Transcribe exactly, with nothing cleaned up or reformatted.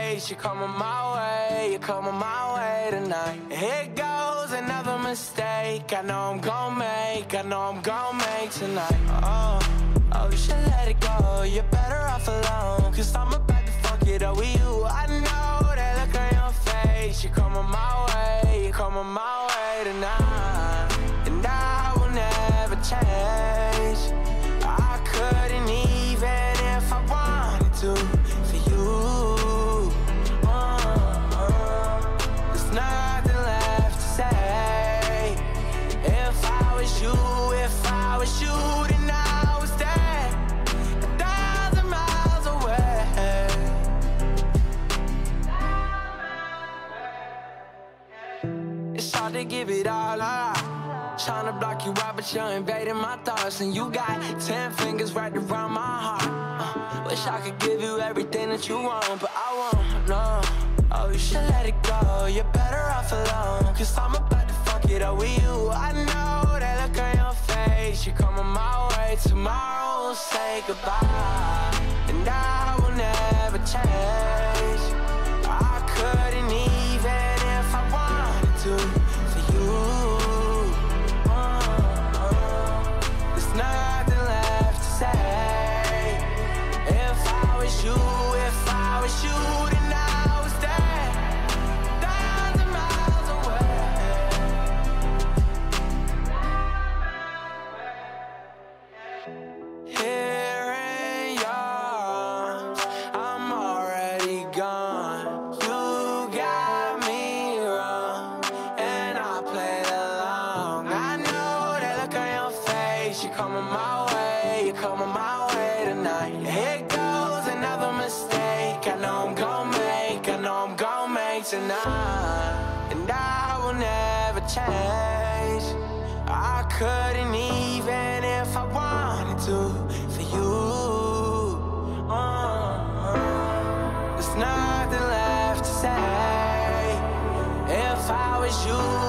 face. You're coming my way, you're coming my way tonight. Here goes another mistake I know I'm gon' make, I know I'm gon' make tonight. Oh, oh, you should let it go, you're better off alone. Cause I'm about to fuck it up with you. I know that look on your face. You're coming my way, you're coming my way tonight. And I will never change. I couldn't even if I wanted to for you. uh, uh, There's nothing left to say. If I was you, if I was you, then I was there, a thousand miles away. It's hard to give it all up, tryna block you out, but you're invading my thoughts. And you got ten fingers right around my heart. uh, Wish I could give you everything that you want, but I won't, no. Oh, you should let it go, you're better off alone. Cause I'm about to fuck it up with you. I know that look on your face. You're coming my way, tomorrow we'll say goodbye. And I will never change. I couldn't even if I wanted to for you. Nothing left to say. If I was you, if I was you, then I was there, thousand miles away. Here in yours, I'm already gone. You got me wrong, and I played along. I know that look on your face. You're coming my way, you're coming my way tonight. Here goes another mistake I know I'm gon' make, I know I'm gon' make tonight. And I will never change. I couldn't even if I wanted to for you. uh, There's nothing left to say. If I was you,